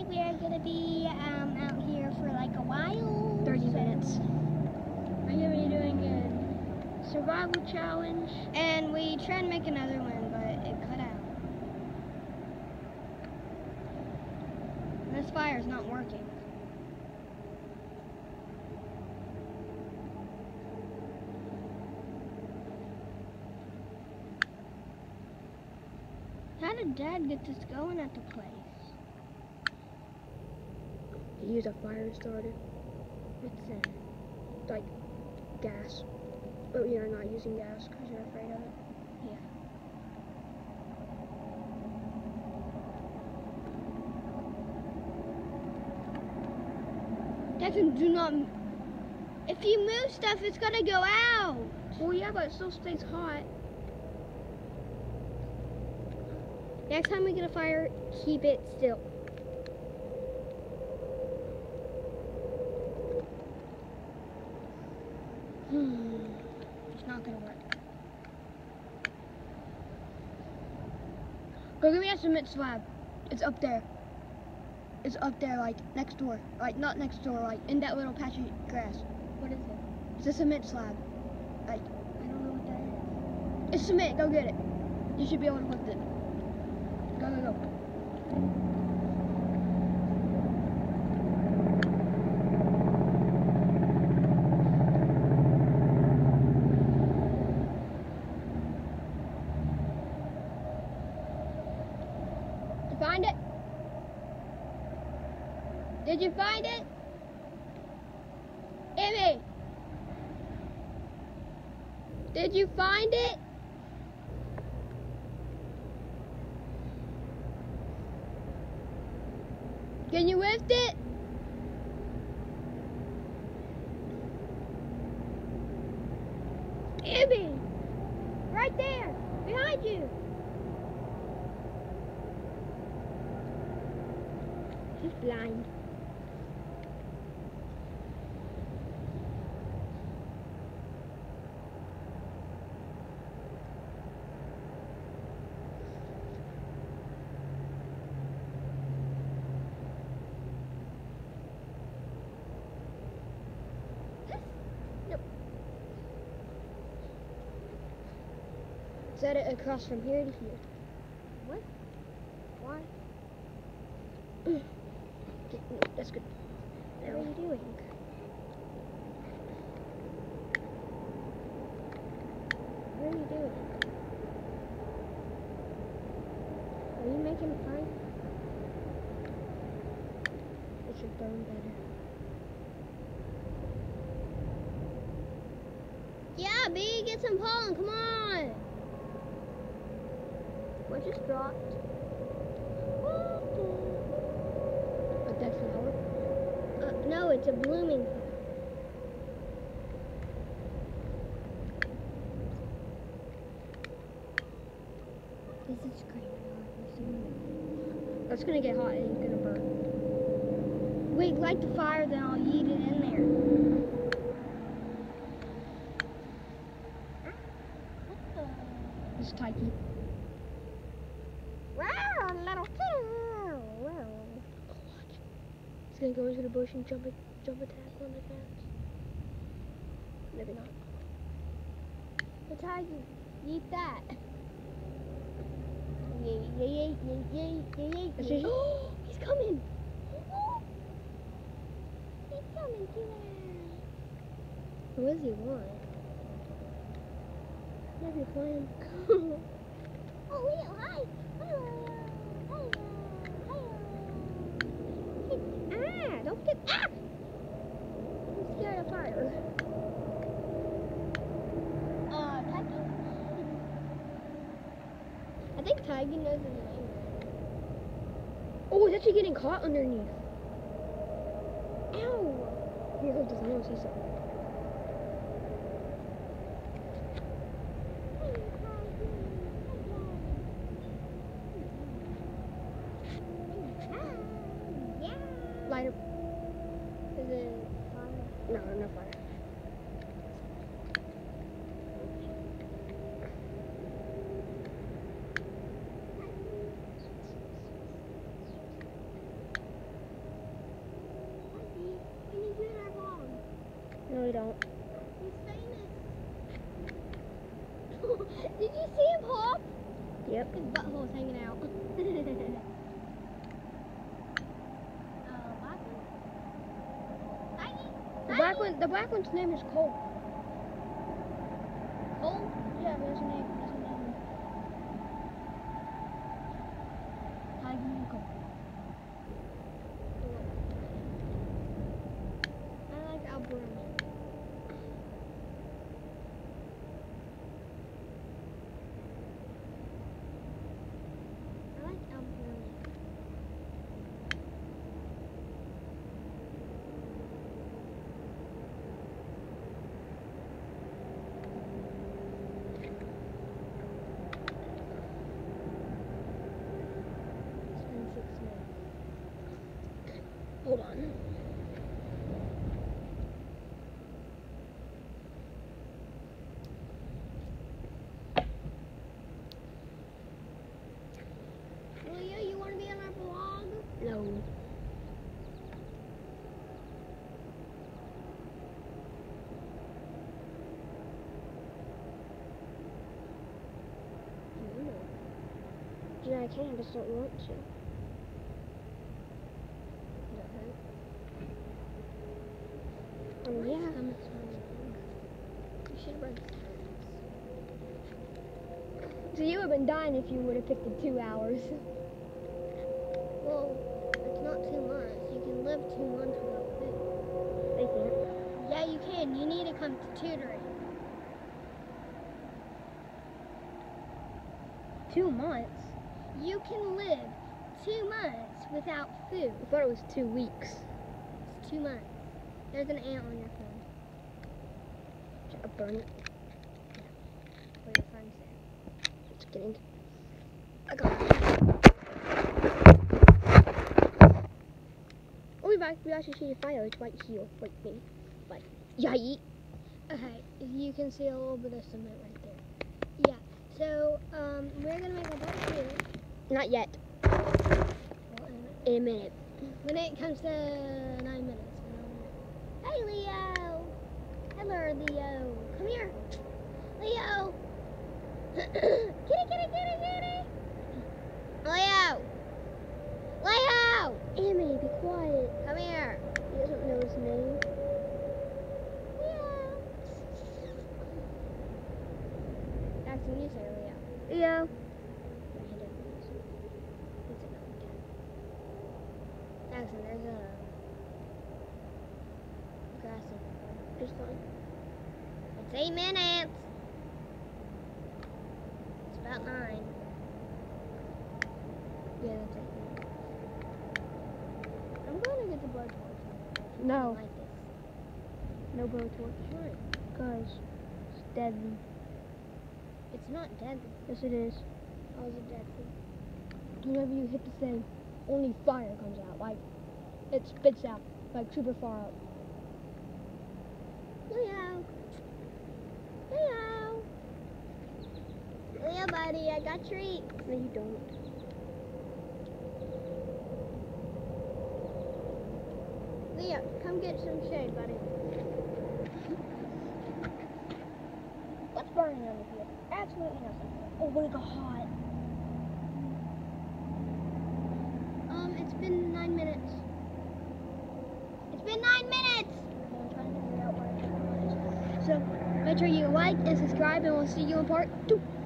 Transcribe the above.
like we are gonna be out here for like a while. 30 minutes. We're gonna be doing a survival challenge. And we tried to make another one, but it cut out. This fire's not working. How did Dad get this going at the place? You use a fire starter, What's that? like gas. But you're not using gas because you're afraid of it. Devin, do not. If you move stuff, it's gonna go out. Well, yeah, but it still stays hot. Next time we get a fire, keep it still. It's not gonna work. Go give me a cement slab. It's up there. It's up there, like next door. Like not next door, like in that little patch of grass. What is it? It's a cement slab. Like, I don't know what that is. it's cement. Go get it. You should be able to lift it. Go, go, go. Did you find it? Did you find it? Emmy! Did you find it? Can you lift it? Emmy! Right there! Behind you! He's blind. Set it across from here to here. What? Why? Okay, no, that's good. What are you doing? What are you doing? Are you making a fire? It should burn better. Yeah, B, get some pollen, come on! What just dropped? A dead flower? No, it's a blooming flower. This is great. That's gonna get hot and it's gonna burn. Wait, light the fire, then I'll yeet it in there. It's Tyke. Wow, little It's gonna go into the bush and jump attack on the cats. Maybe not. That's how you eat that. Yay, yay, yay, yay, yay, yay, It's yay. just- He's coming. He's coming to us. What does he want? Maybe playing. Oh, yeah, hi. Hello. Hello. Hello. Don't get. Ah! I'm scared of fire. Tiger. I think Tiger knows his name. Oh, it's actually getting caught underneath. Ow. Here, hold this. I want to see something. Lighter. Is it fire? No, no fire. Yep. His butthole's hanging out. The black one's name is Cole. Cole? Yeah, that's her name. That's her name. Tiggy and Cole. I like Alberta. I like Alberta. Hold on. Leah, you want to be on our vlog? No. Yeah, I can. I just don't want to. Oh, yeah. You should run. So you would have been dying if you would have picked the 2 hours. Well, it's not 2 months. You can live 2 months without food. They can't. Yeah, you can. You need to come to tutoring. 2 months? You can live 2 months without food. I thought it was 2 weeks. It's 2 months. There's an ant on your phone. I'll burn it. What your friend said. Just kidding. I got it. Oh, we actually see the fire. It's right here. Right me. Like, yay. Okay, you can see a little bit of cement right there. Yeah. So, we're gonna make a barbecue. Not yet. Well, In a minute. when it comes to 9 minutes. Hey, Leo. Hello, Leo. Come here. Leo. Kitty. Leo. Leo. Amy, be quiet. Come here. He doesn't know his name. Leo. That's when you say Leo. Leo. Jackson, there's a grass in there. It's fine. It's 8 minutes. It's about 9. Yeah, that's 8 minutes. I'm going to get the blood torch. No. Like this. No blowtorch. Why? Because it's deadly. It's not deadly. Yes, it is. How is it deadly? Whenever you hit the thing, only fire comes out. Like, it spits out, like, super far out. Leo. Leo. Leo, buddy, I got treats. No, you don't. Leo, come get some shade, buddy. What's burning under here? Absolutely nothing. Oh, but it got hot. It's been 9 minutes. It's been 9 minutes! I'm trying to figure out what it is. So, make sure you like and subscribe, and we'll see you in part 2.